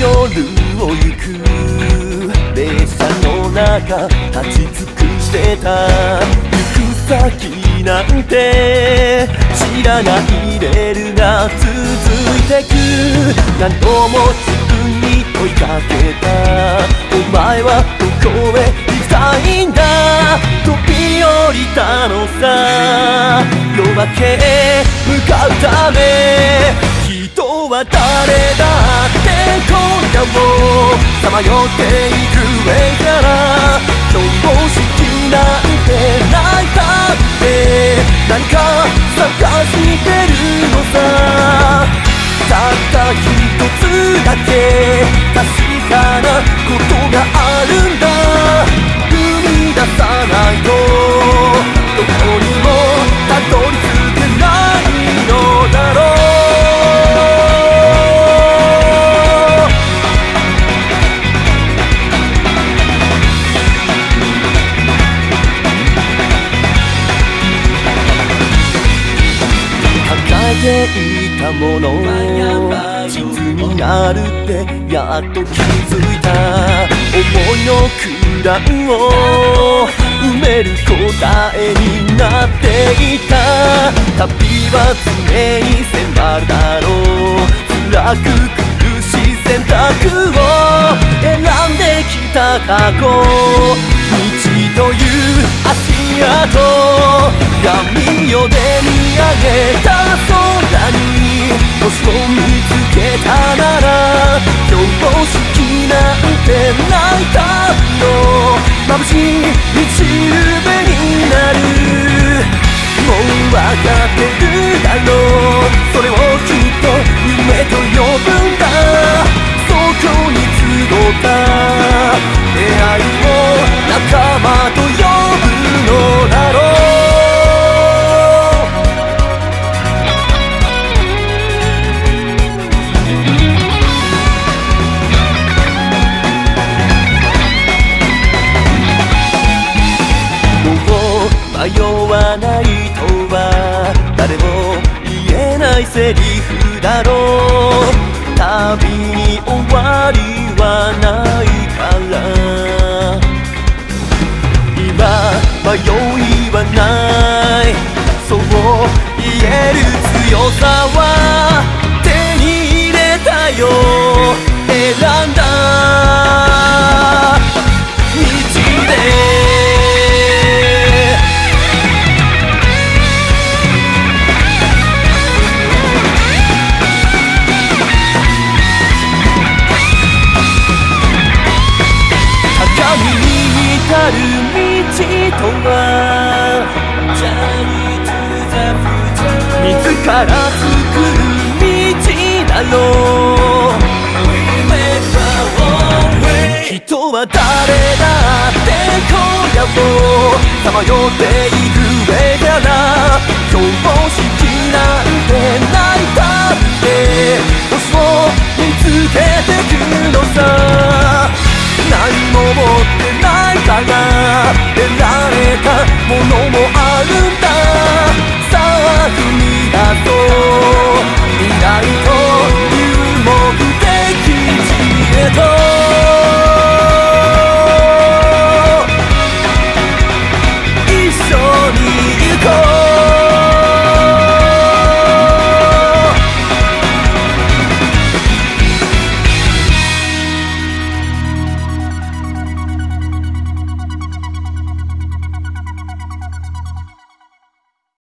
夜を行く列車の中立ち尽くしてた。行く先なんて知らないレールが続いてく。何度も自分に問いかけた。お前はどこへ行きたいんだ。飛び降りたのさ。夜明けへ向かうため人は誰だって今夜をさまよっていく上から標識なんてないたって何か探してるのさ。たった一つだけ確かなことがあるんだ。踏み出さないとどこにもたどり着けないのだろう。抱えていたもの地図にあるってやっと気づいた。思いの空欄を埋める答えになっていた。旅は常に迫るだろう。辛く苦しい選択を選んできた過去。道という足跡闇夜で見上げた空に星を見つけたなら標識なんてないたの眩しい道しるべになる。もう分かってるだろう。それをきっと夢と呼ぶんだ。そこに集った出会いを仲間と呼ぶのだろう。もう迷わないとは誰も言えないセリフだろう。旅に終わりはないから今迷いはない。そう言える強さは手に入れたよ。選んだ道で至る道とは自ら作る道だろう。人は誰だって今夜をさまよっていく上から標識なんてないたって星を見つけてくのさ。何も持ってないから得られたものも